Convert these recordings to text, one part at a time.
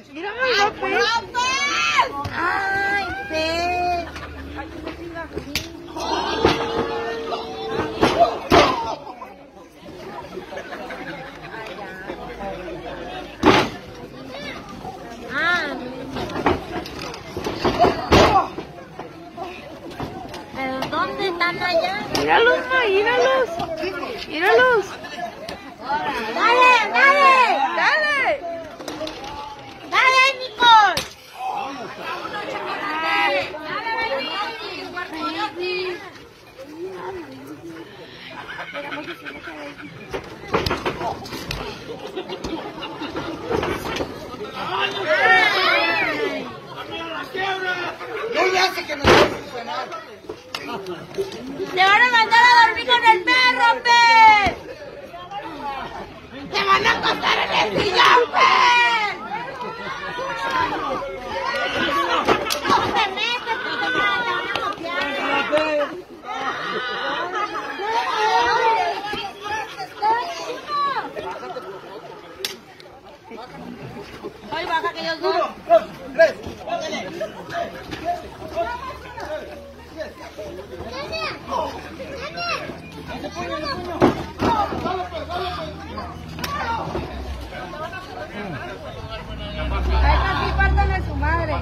Mírame, López. Ay, Pez. ¿Pero dónde están allá? Míralos, ma, míralos. Míralos. ¡Dale, dale! ¡Dale! ¡Dale, Nicole! No le hace que nos va a funcionar. ¡Te van a mandar a dormir con el perro, Pez! ¡Te van a acostar en el sillón, Pez! ¡No te metes, puta madre! ¡Te van a copiar! ¡Ay, baja que yo soy! 1, 2, 3, ¡Ahí casi partan a su madre!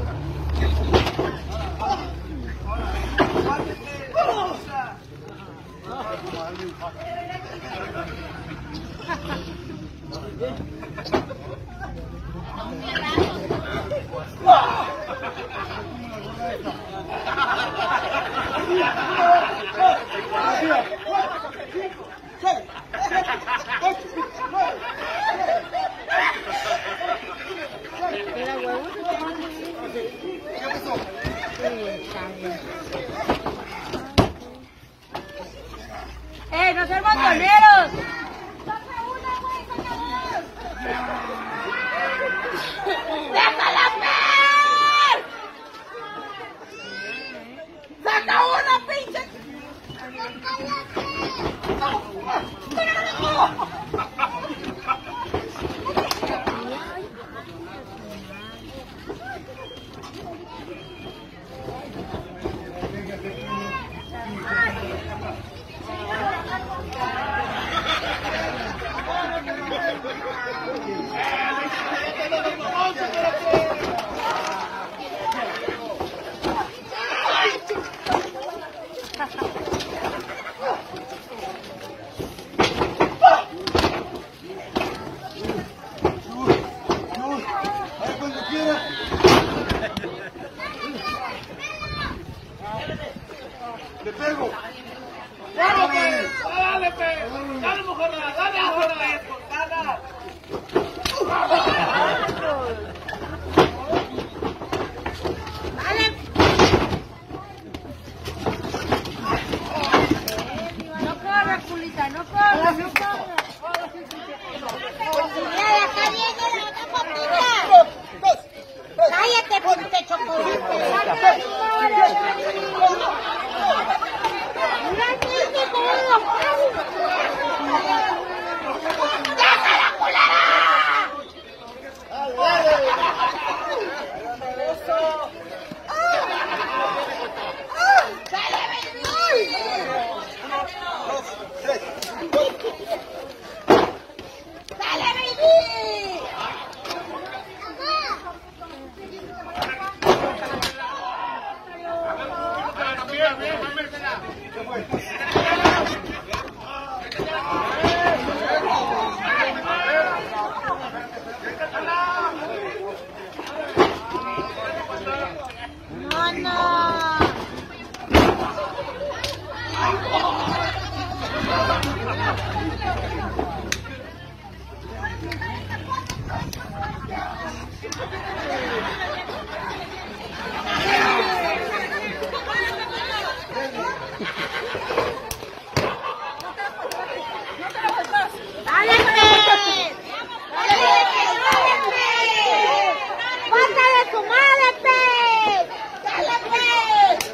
¡Eh, no sean montoneros! ¡Déjala ver! ¡Saca una, pinche! ¡Le pego! ¡Dale, Pez! ¡Dale, Pez! ¡Dale, mojona! ¡Dale, mojona! ¡Dale! No corras, Julita, no corras, no corras. Mira, está viendo la otra patita. Cállate, pinche chocolate. ¡Déjala, culera! ¡Dale, baby! ¡Dale, baby! No, no. ¡Dale, Pez! ¡Dale, Pez! ¡Pásale su madre, Pez! ¡Dale, Pez!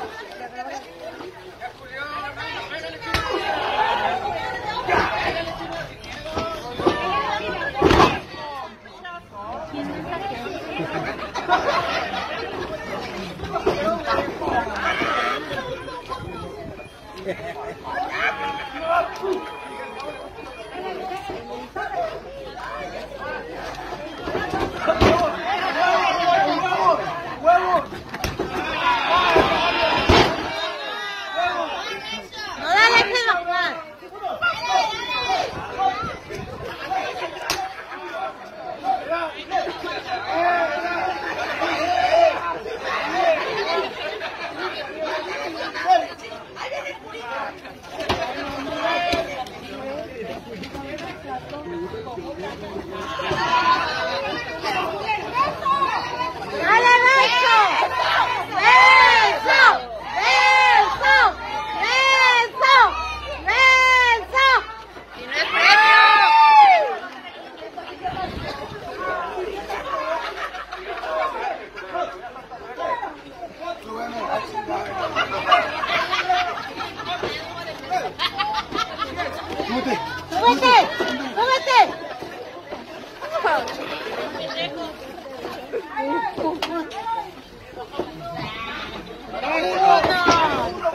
¿Quién es aquel? No la dejes bajar. ¡Dale, beso! ¡Beso! ¡Beso! ¡Beso! ¡Beso! ¡Y no es ¡Súbete! ¡Súbete! ¡Uno!